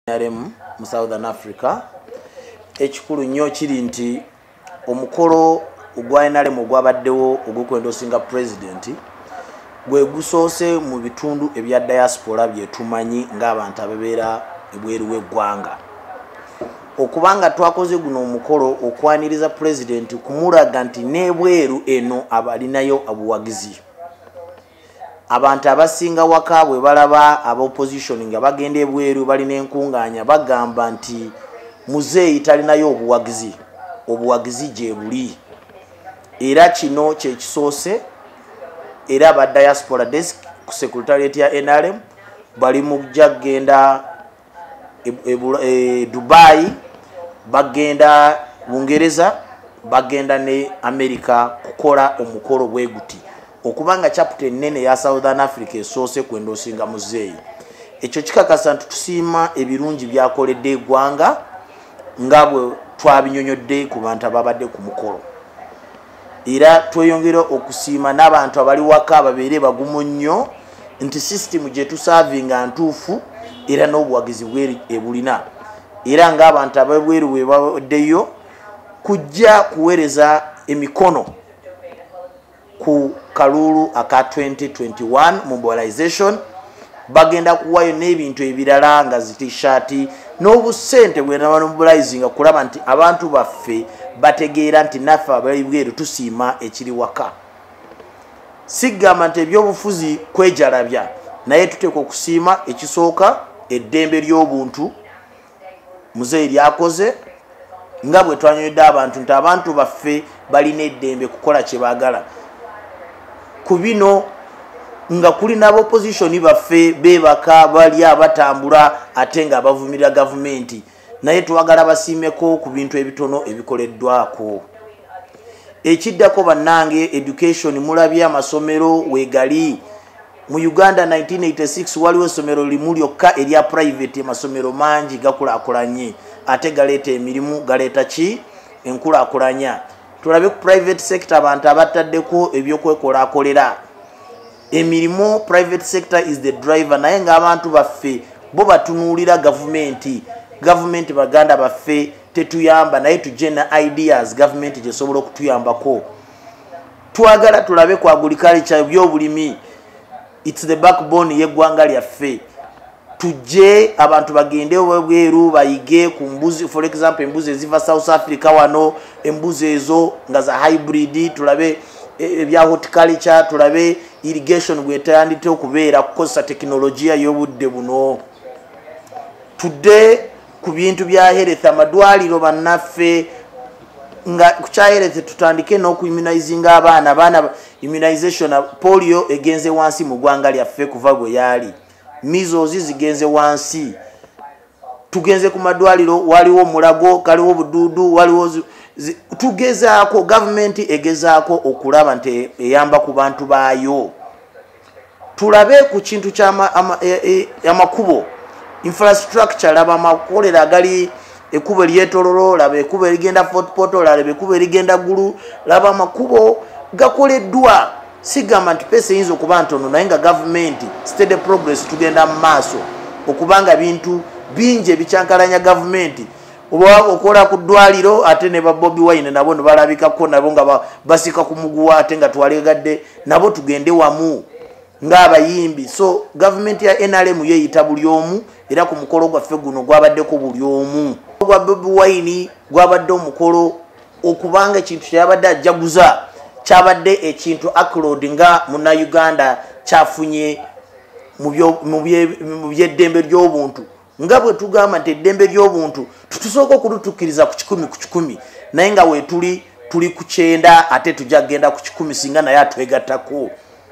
NRM mu Southern Africa ekikulu nnyo kiri nti omukolo ogwa NRM ogwabaddewo ogw'okwendosinga president gwe gusoose mu bitundu ebya diaspora byetumanyi ng'abantu ababeera ebweru w'eggwanga. Okubanga twakoze guno omukolo okwaniriza president kumulaga nti n'ebweru eno abalinayo obuwagizi. Abantu abasinga waka bwe balaba aba opposition nga bagenda ebweru balina enkunganya bagamba nti muzeeyi talinayo obuwagizi. Obuwagizi gye buli. Era kino kye kisoose era ba diaspora desk ku secretariat ya NRM bali mu kugenda Dubai, bagenda Bungereza, bagenda ne America kukola omukolo bwe guti. Okubanga chapter nene ya Southern Africa esoose kwendosinga muzeeyi. Ekyo kikakasa tusiima ebirungi byakoledde eggwanga nga bwe twabinyonyodde ku bantu ababadde ku mukolo. Era tweyongera okusiima n'abantu abali waka ababeere bagumu nnyo nti system gye tusavinga ntuufu era n'obuwagizi ebulina. Era ng'abantu ababweru bwe babaddeyo kujja kuweereza emikono ku kalulu aka 2021 mobilization bagenda kuwayo n'ebintu ebirala nga t-shirt n'obusente bwe mobilizing kulaba nti abantu baffe bategeera nti naffe abali bweru tusiima ekiri waka. Sigamba nti ebyobufuzi kwejalabya naye tuteekwa okusiima ekisooka eddembe ly'obuntu muzeeyi lyakoze nga bwe twanyonyodde abantu nti abantu baffe balina eddembe kukola kye baagala. Ku bino nga kuli n'aba opposition baffe beebaka bali abatambula ate nga bavumirira gavumenti naye twagala basiimeko ku bintu ebitono ebikoleddwako. Ekiddako bannange education mulabye amasomero weegali. Mu Uganda 1986 waliwo essomero limu lyokka erya private, amasomero mangi gakulaakulanye ate galeeta emirimu galeeta ki enkulaakulanya. Tulabe ku private sector abantu abataddeko ebyokwekolakolera emirimu. Private sector is the driver naye ng'abantu baffe bo batunuulira gavumenti baganda baffe tetuyamba naye tujje na ideas gavumenti gyesobola okutuyambako. Twagala tulabe ku agriculture by'obulimi, it's the backbone y'eggwanga lyaffe. Tujje abantu bagende obweru bayige ku mbuzi, for example embuzi eziva South Africa wano, embuzi ezo nga za hybrid. Tulabe ebya horticulture, tulabe irrigation bwetandite okubeera kukozesa teknologiya y'obudde buno. Tudde ku bintu bya health, amadwaliro bannaffe nga kukya health tutandike n'okuyimmunizinga abaana immunization. Polio egenze wansi mu ggwanga lyaffe kuva bwe yali, measles zigenze wansi. Tugenze ku madwaliro, waliwo mulago, kaliwo bududu, waliwo tugezaako, gavumenti egezaako okulaba nti eyamba ku bantu baayo. Tulabe ku kintu ky'amakubo, infrastructure, laba amakolero agali ekubo eryetololo, laba ekubo erigenda Fort Portal, laba ekubo erigenda Gulu, laba amakubo gakoleddwa. Sigamba nti pesa eyinza okuba ntono naye nga gavumenti steady progress tugenda mu maaso okubanga bintu bingi ebikyankalanya gavumenti. Oba okola ku ddwaliro ate ne ba Bobi Wine nabo ne balabikako nabo nga basika ku muguwa ate nga twalegadde nabo tugende wamu ng'abayimbi. So gavumenti ya NRM yeeyita buli omu era ku mukolo gwaffe guno gwabaddeko buli omu. Gwa Bobi Wine gwabadde omukolo okubanga ekintu kyabadde ajaguza kyabadde ekintu accolade nga muna Uganda kyafunye mu byeddembe ly'obuntu. Nga bwe tugamba nti eddembe ly'obuntu tutusooka okulutukkiriza ku 100 ku 100 naye nga weetuli tuli ku 9 ate tujja kgenda ku 10 singa naye atwegattako.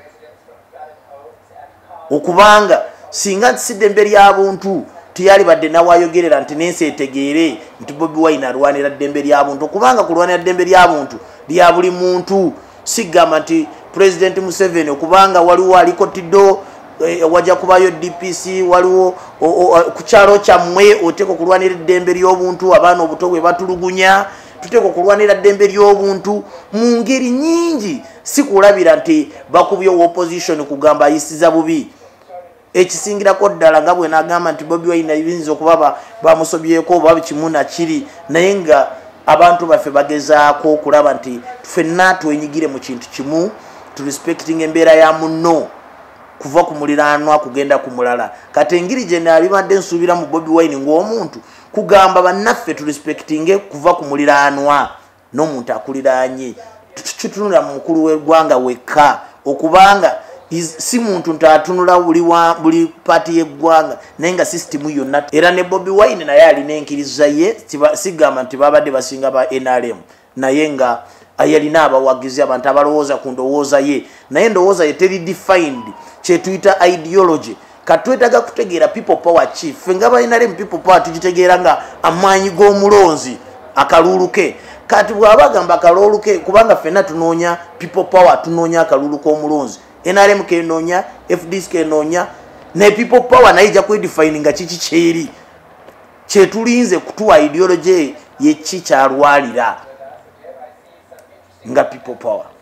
Okubanga singa si ddembe ly'abuntu tiyali badde nawayogerera nti n'ensi etegeere nti Bobi Wine alwanira ddembe ly'abuntu. Okubanga kulwanira ddembe ly'abuntu lya buli muntu. Sigamba nti President Museveni okubanga waliwo aliko tiddo wajja kubayo DPC, waliwo ku kyalo kyammwe oteeka okulwanira eddembe ly'obuntu. Abaana obuto bwe batulugunya tuteeka okulwanira eddembe ly'obuntu mu ngeri nnyingi. Si kulabira nti bakubye opposition kugamba ayisiza bubi. ekisingirako ddala nga bwe nagamba nti Bobi Wine ayinza okuba bamusobyeko oba kimuna kiri naye nga abantu baffe bagezaako okulaba nti ffenna twenyigire mu kintu kimu turespecting embeera ya munno kuva ku muliraanwa kugenda ku mulala kati engiri gye nalibadde nsuubira mu Bobi Wine ng'omuntu kugamba bannaffe turespectinge kuva ku muliraanwa n'omuntu akuliraanye tutunula mu mukulu w'eggwanga wekka okubanga si muntu ntatunula buli pati y'eggwanga naye nga sisitimu yonna era ne Bobi Wine naye alina enkiriza ye sigamba nti babadde basinga ba NRM naye nga ayalina abawagizi abantu abalowooza ku ndowooza ye naye ndowooza ye teri defined kyetuyita ideology katwetaga kutegeera people power chief fenga ba NRM people power tugitegeera nga amaanyi g'omulonzi akalulu ke kati bw'abagamba akalulu ke kubanga ffenna tunoonya people power tunoonya akalulu k'omulonzi NRM kenoonya FDC kenoonya ne people power naye ija kwedefine nga kiki kyeri kyetulinze kutuwa ideology ye ki kyalwalira nga people power